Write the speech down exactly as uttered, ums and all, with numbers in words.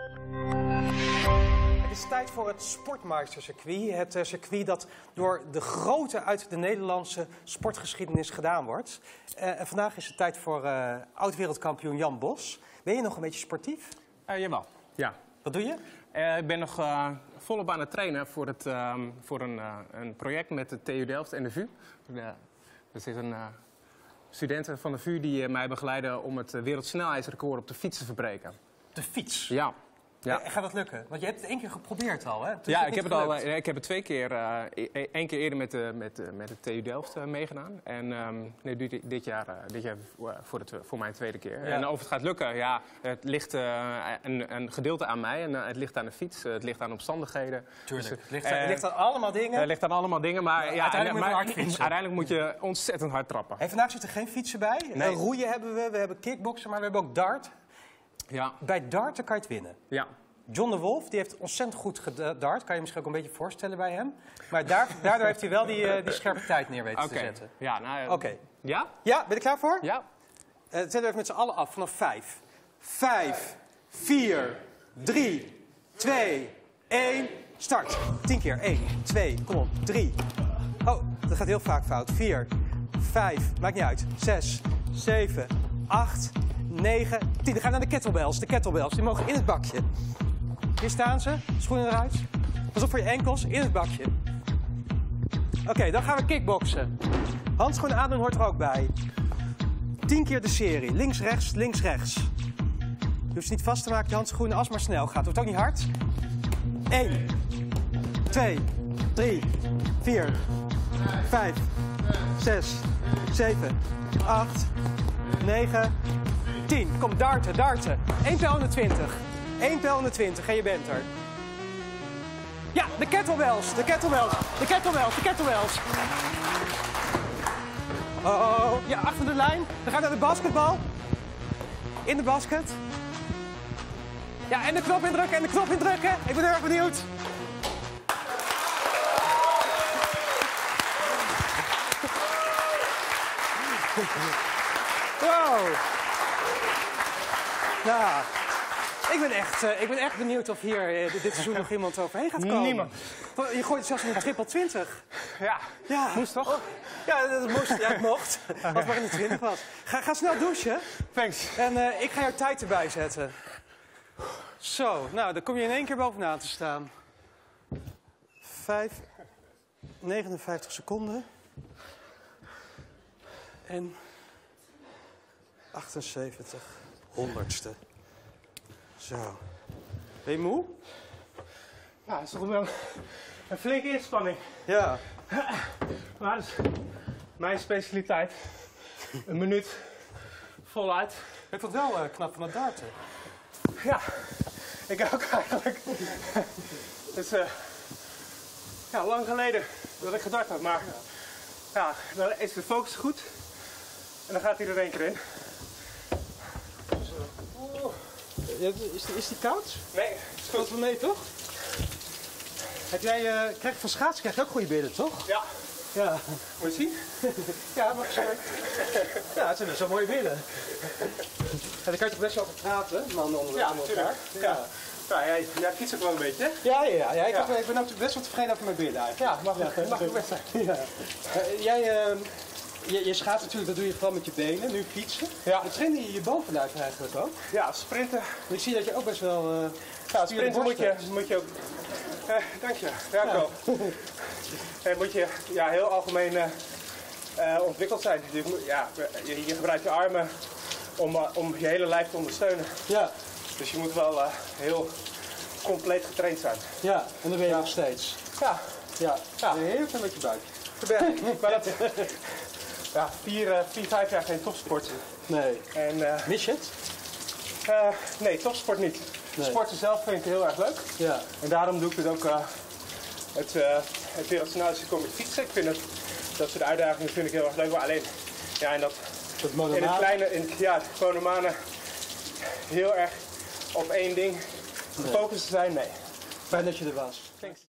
Het is tijd voor het Sportmeistercircuit. Het uh, circuit dat door de grote uit de Nederlandse sportgeschiedenis gedaan wordt. Uh, en vandaag is het tijd voor uh, oud-wereldkampioen Jan Bos. Ben je nog een beetje sportief? Uh, jawel, ja. Wat doe je? Uh, ik ben nog uh, volop aan het trainen voor, het, uh, voor een, uh, een project met de T U Delft en de V U. Uh, er zitten uh, studenten van de V U die uh, mij begeleiden om het wereldsnelheidsrecord op de fiets te verbreken. De fiets? Ja. Ja. En gaat dat lukken? Want je hebt het één keer geprobeerd al, hè? Ja, ik heb, het al, ik heb het twee keer, uh, één keer eerder met de, met, met de T U Delft uh, meegedaan. En um, nu dit, dit jaar, uh, dit jaar voor, de, voor mijn tweede keer. Ja. En of het gaat lukken, ja, het ligt uh, een, een gedeelte aan mij en uh, het ligt aan de fiets, uh, het ligt aan omstandigheden. Tuurlijk, dus, het, ligt aan, uh, het ligt aan allemaal dingen. Het ligt aan allemaal dingen, maar, ja, ja, uiteindelijk, en, moet maar je hard fietsen. uiteindelijk moet je ontzettend hard trappen. Hey, vandaag zitten geen fietsen bij. Nee. Uh, roeien hebben we, we hebben kickboksen, maar we hebben ook dart. Ja. Bij darten kan je het winnen. Ja. John de Wolf die heeft ontzettend goed gedart. Kan je misschien ook een beetje voorstellen bij hem. Maar daar, daardoor heeft hij wel die, uh, die scherpe tijd neer weten okay. te zetten. Ja, nou, Oké. Okay. Ja? Ja, ben je er klaar voor? Ja. Uh, tellen we even met z'n allen af vanaf vijf. Vijf, vier, drie, twee, één, start. Tien keer. Één, twee, kom op. Drie. Oh, dat gaat heel vaak fout. Vier, vijf, maakt niet uit. Zes, zeven, acht, negen, tien. Dan gaan we naar de kettlebells. De kettlebells, die mogen in het bakje. Hier staan ze. Schoenen eruit. Pas op voor je enkels. In het bakje. Oké, okay, dan gaan we kickboksen. Handschoenen aandoen hoort er ook bij. Tien keer de serie. Links, rechts, links, rechts. Je hoeft ze niet vast te maken, je handschoenen, als het maar snel gaat. Het wordt ook niet hard. Eén, twee, drie, vier, vijf, zes, zeven, acht, negen, tien. Kom, darten, darten. één pijl honderdtwintig. één pijl honderdtwintig en je bent er. Ja, de kettlebells, de kettlebells, de kettlebells, de kettlebells. Oh, ja, achter de lijn. Dan gaan we naar de basketbal. In de basket. Ja, en de knop indrukken, en de knop indrukken. Ik ben heel erg benieuwd. Wow. Nou, ik ben echt, uh, ik ben echt benieuwd of hier uh, dit seizoen nog iemand overheen gaat komen. Niemand. Je gooit zelfs in een triple twintig. Ja, ja. Moest toch? Oh. Ja, dat moest. Ja, het mocht. Als het maar in de twintig was. Ga, ga snel douchen. Thanks. En uh, ik ga jouw tijd erbij zetten. Zo, nou, dan kom je in één keer bovenaan te staan. Vijf, negenenvijftig seconden. En achtenzeventig honderdste. Zo. Ben je moe? Ja, dat is toch wel een flinke inspanning. Ja. Maar dat is mijn specialiteit. Een minuut voluit. Ik vond het wel uh, knap van het darten. Ja, ik ook eigenlijk. Het is uh, ja, lang geleden dat ik gedart heb, maar ja, dan is de focus goed. En dan gaat hij er één keer in. Is die, is die koud? Nee, het speelt wel mee, toch? Heb jij, uh, krijg je van schaatsen krijg je ook goede billen, toch? Ja. Ja. Moet je zien? Ja, mag ik zeggen. Ja, het zijn dus zo mooie billen. Ja, daar kan je toch best wel over praten, man onder, ja, onder elkaar. Ja, ja. Ja, jij, jij fietst ook wel een beetje, hè? Ja, ja, ja. Ik, ja. Heb, ik ben ook best wel tevreden over mijn billen eigenlijk. Ja, mag, ja, mag ook best zijn. Ja. Uh, jij, uh, je, je schaatst natuurlijk, dat doe je vooral met je benen, nu fietsen. Ja. Dan train je je bovenlijf eigenlijk ook. Ja, sprinten. Ik zie dat je ook best wel... Uh, ja, sprinten moet je, moet je ook... Uh, dank je, dank je wel. En moet je ja, heel algemeen uh, uh, ontwikkeld zijn. Dus, ja, je, je gebruikt je armen om, uh, om je hele lijf te ondersteunen. Ja. Dus je moet wel uh, heel compleet getraind zijn. Ja, en dan ben je ja. nog steeds. Ja. Ja, ja. Heel veel met je buik. Maar dat, ja, vier, uh, vier, vijf jaar geen topsport. Nee. En, uh, mis je het? Uh, nee, topsport niet. Nee. Sporten zelf vind ik heel erg leuk. Ja. En daarom doe ik het ook uh, het, uh, het wereldsnelheidsrecord met fietsen. Ik vind het, dat soort uitdagingen vind ik heel erg leuk. Maar alleen, ja, en dat, dat in het kleine, in het, ja, het monomanen heel erg op één ding gefocust te zijn, nee. Fijn dat je er was. Thanks.